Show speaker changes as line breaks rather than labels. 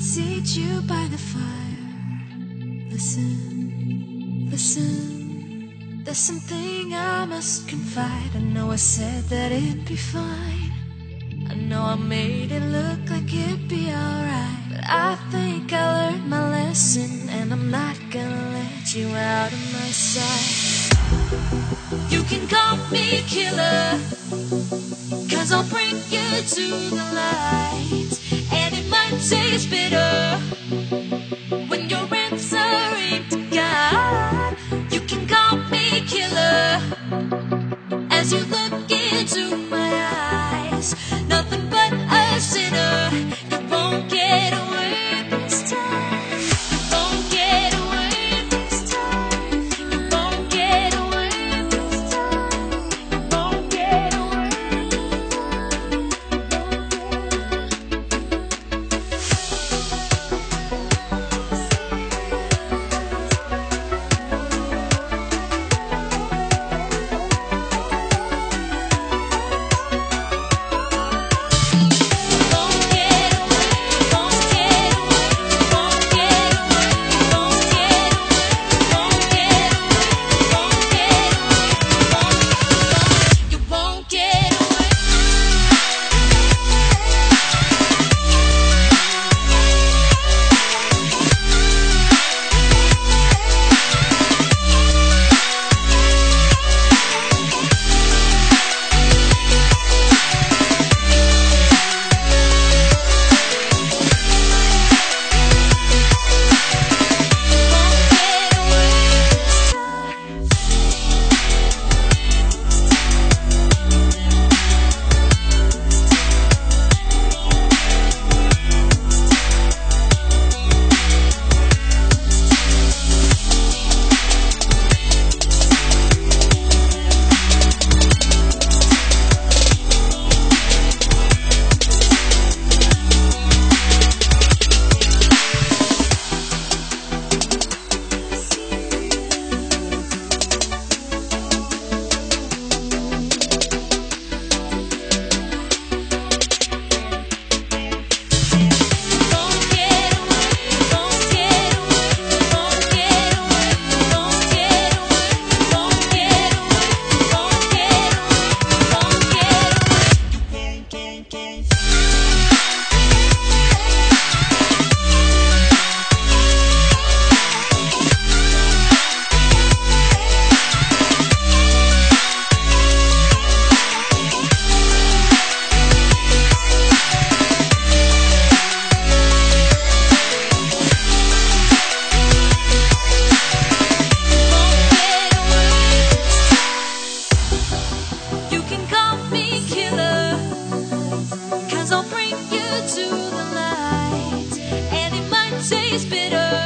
seat you by the fire. Listen, listen, there's something I must confide. I know I said that it'd be fine. I know I made it look like it'd be alright, but I think I learned my lesson, and I'm not gonna let you out of my sight. You can call me killer, 'cause I'll bring you to the light. And it might taste bitter when you're answering to God. You can call me killer as you look into my eyes. Nothing but a sinner. You won't get away this time. You won't get away this time. You won't get away this time. You won't get away. I'll bring you to the light, and it might taste bitter